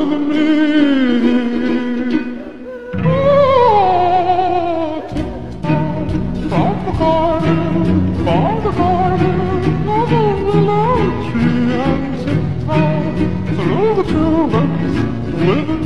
with me. Oh, tiptoe from the garden of a willow tree, and tiptoe through the tulips with